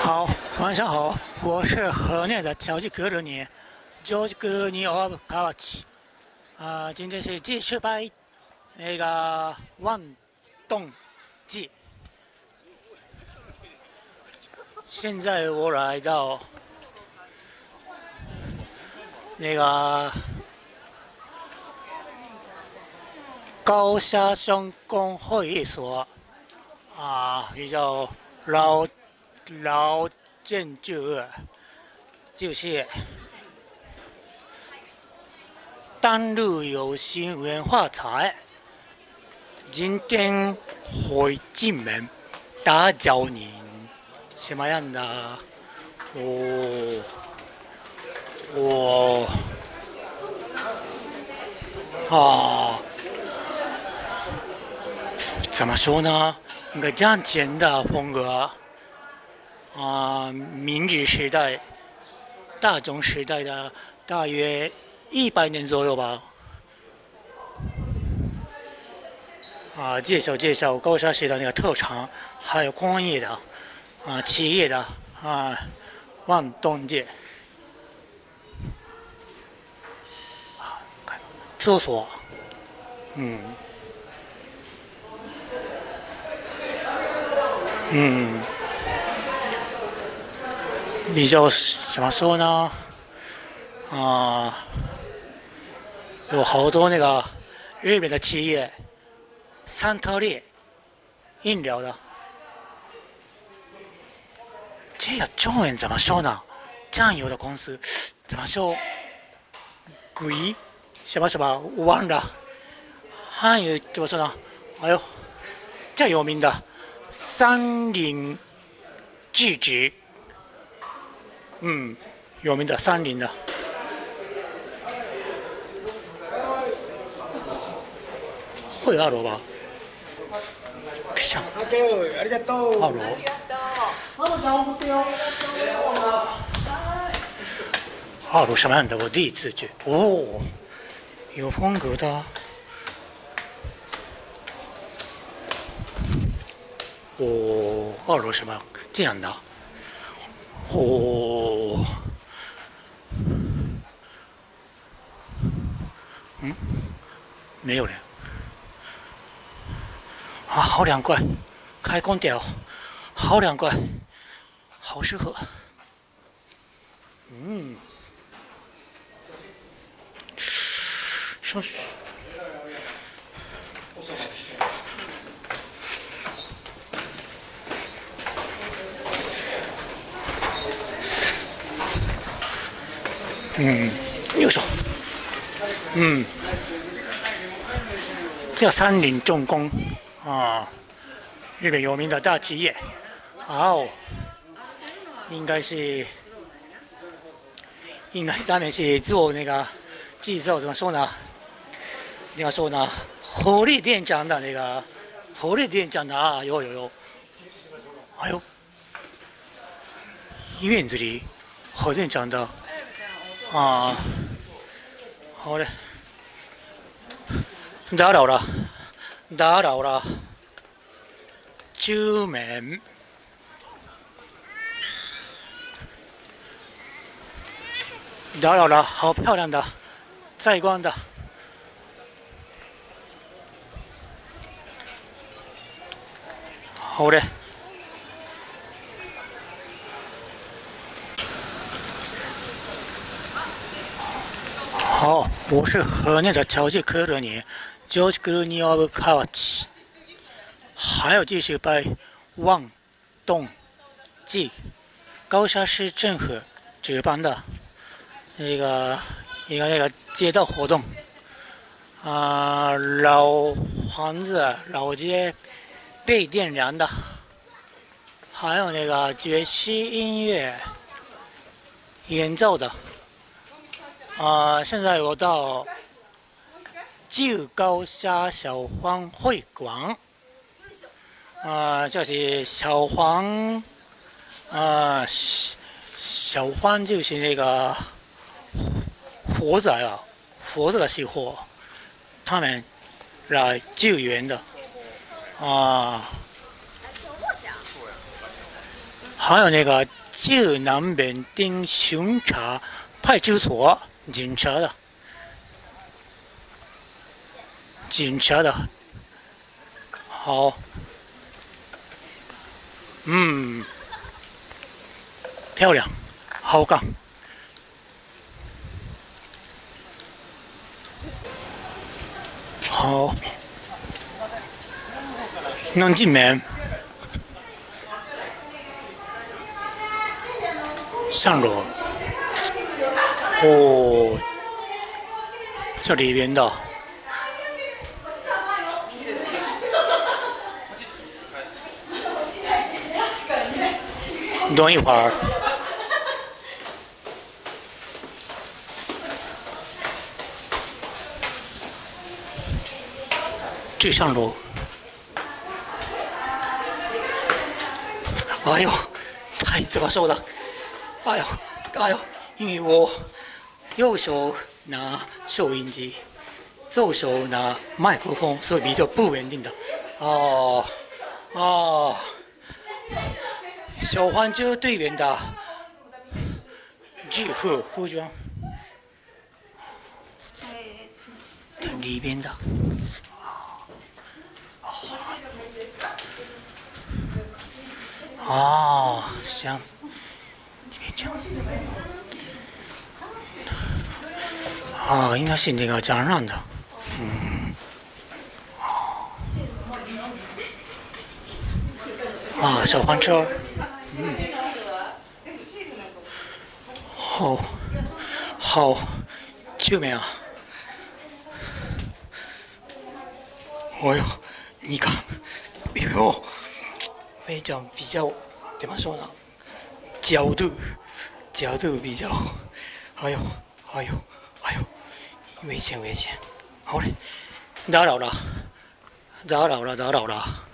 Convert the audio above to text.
好，晚上好，我是河内的乔治格鲁尼 （George Clooney of Karachi）。今天是第18那个万动季。现在我来到那个高沙兄公会议所比较老建筑，就是登陆有形文化财。今天会进门打搅您什么样的？怎么说呢？一个战前的风格明治时代、大正时代的大约100年左右吧。介绍高沙市的那个特产，还有工业的企业的万东街。厕所，比较怎么说呢？有好多那个日本的企业，三特利饮料的，这个中文怎么说呢？酱油的公司怎么说？鬼什么忘了。汉语怎么说呢？哎呦，最有名的三菱制纸，有名的三菱的。会2楼吧？像2楼。2楼什么样的？我第一次去。有风格的。2楼什么这样的？没有了。好凉快，开空调，好凉快，好适合。上去。よいしょ。叫三菱重工日本有名的大企业。应该他们是做那个制造，怎么说呢？火力电厂的有。哎呦，院子里火电厂的好嘞，打扰了，出门。打扰了，好漂亮的在光的。好嘞。好，我是河内的乔治克鲁尼 （George Clooney of Karachi）。还有继续办万动季，高沙市政府举办的一个街道活动。老房子、老街被点燃的，还有那个爵士音乐演奏的。现在我到旧高沙小黄会馆，就是小黄就是那个火灾的时候，他们来救援的。 还有那个浙南本町巡查派出所警察的，好，漂亮，好看。好，能进门，上楼。哦，这里边的。等一会儿。这上楼。哎呦，太怎么说呢？哎呦，因为我右手拿收音机，左手拿麦克风，所以比较不稳定的。小黄车队员的制服服装，里边的。像这样。应该是那个展览的。小黄车。好，救命啊！哎呦，你看，非常比较怎么说呢？角度比较，哎呦，危险！好嘞，打扰了。